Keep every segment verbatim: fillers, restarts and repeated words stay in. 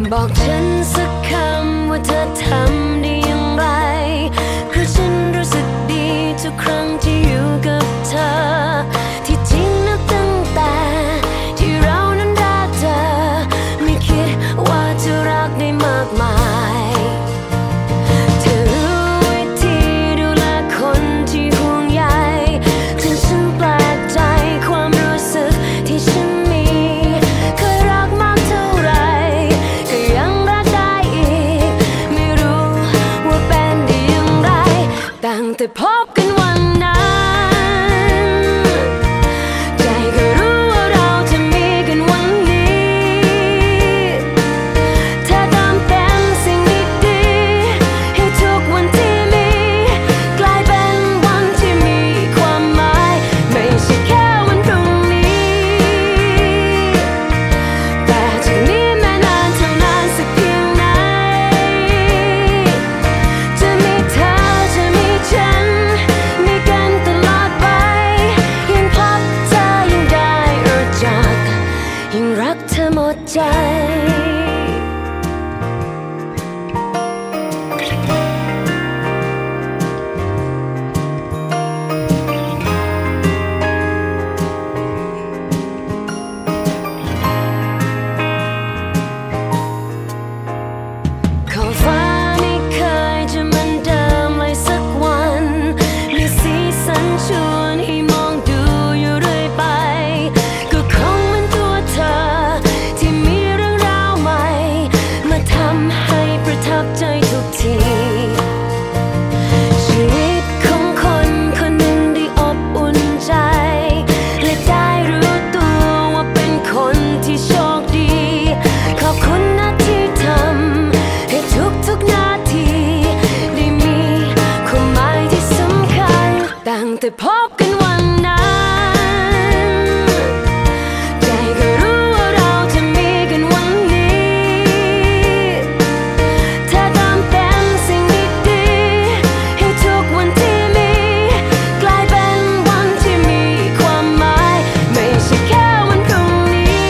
บอกฉันสักคำว่าเธอทำได้อย่างไรเพราะฉันรู้สึกดีทุกครั้งที่อยู่กับเธอที่จริงนับตั้งแต่ที่เรานั้นรักเธอไม่คิดว่าจะรักได้มากมายเธอรู้วิธีดูแลคนที่ห่วงใยจนฉันแปลกใจความรู้สึกที่ฉันมีเคยรักมากเท่าไรก็ยังรักได้อีกไม่รู้ว่าเป็นได้อย่างไรตั้งแต่พบกันวันนั้นใจก็รู้ว่าเราจะมีกันวันนี้เธอทำเป็นสิ่งดีๆให้ทุกวันที่มีกลายเป็นวันที่มีความหมายไม่ใช่แค่วันพรุ่งนี้แต่จากนี้แม้นานเท่านานสักเพียงไหนจะมีเธอจะมีฉันมีกันตลอดไปยิ่งพบเธอยิ่งได้รู้จักยิ่งรักเธอหมดใจขอบฟ้าไม่เคยจะเหมือนเดิมเลยสักวันมีสีสันชวนให้มองดูอยู่เรื่อยไปก็คงเหมือนตัวเธอที่มีเรื่องราวใหม่มาทำให้ประทับใจทุกทีชีวิตของคนคนหนึ่งได้อบอุ่นใจและได้รู้ตัวว่าเป็นคนที่โชคดีขอบคุณนะที่ทำให้ทุกๆนาทีได้มีความหมายที่สำคัญตั้งแต่พบกันวันนั้นใจก็รู้ว่าเราจะมีกันวันนี้เธอทำเป็นสิ่งดีๆให้ทุกวันที่มีกลายเป็นวันที่มีความหมายไม่ใช่แค่วันพรุ่งนี้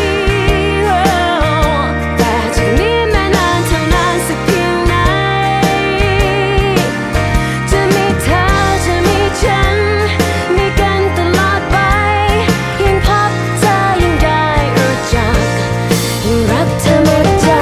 แต่จากนี้แม้นานเท่านานสักเพียงไหนจะมีเธอจะมีฉันมีกันตลอดไปยิ่งพบเธอยิ่งได้รู้จักยิ่งรักเธอหมดใจ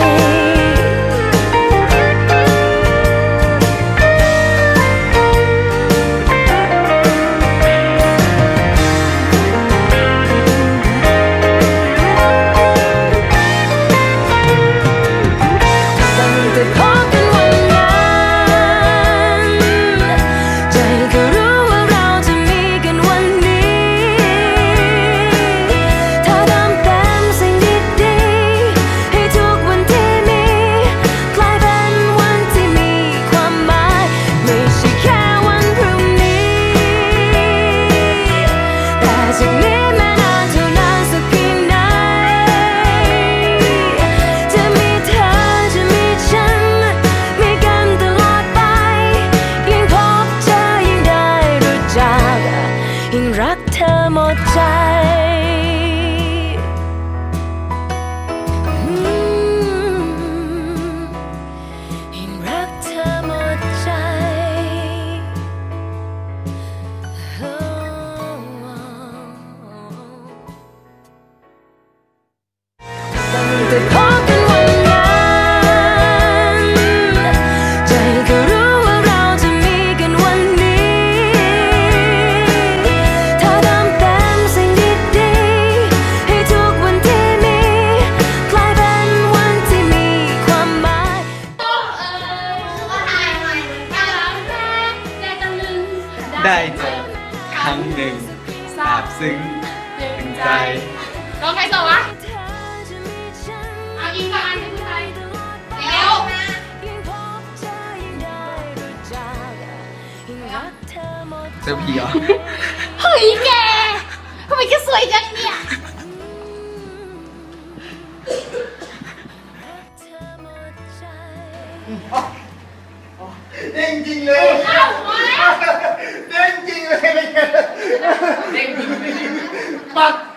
ตั้งแต่พบกันวันนั้นใจก็รู้ว่าเราจะมีกันวันนี้เธอทำเป็นสิ่งดีๆให้ทุกวันที่มีกลายเป็นวันที่มีความหมายไม่ใช่แค่วันพรุ่งนี้แต่จากนี้แม้นานเท่านานสักเพียงไหนจะมีเธอจะมีฉันมีกันตลอดไปยิ่งพบเธอยิ่งได้รู้จักยิ่งรักเธอหมดใจอืมยิ่งรักเธอหมดใจโอ้ตั้งแต่พบกันวันนั้นใจก็รู้ว่าเราจะมีกันวันนี้เธอทำเป็นสิ่งดีๆให้ทุกวันที่มีกลายเป็นวันที่มีความหมายได้เจอครั้งหนึ่งซาบซึ้งถึงใจร้องใครต่อวะเอาอีกสักอันหนึ่งไปเร็วเจอผีเหรอเฮ้ยแกทำไมแกสวยจังเนี่ยเด้งจริงเลยเอ้ามาแล้วเด้งจริงเลยเด้งจริงเลยปัก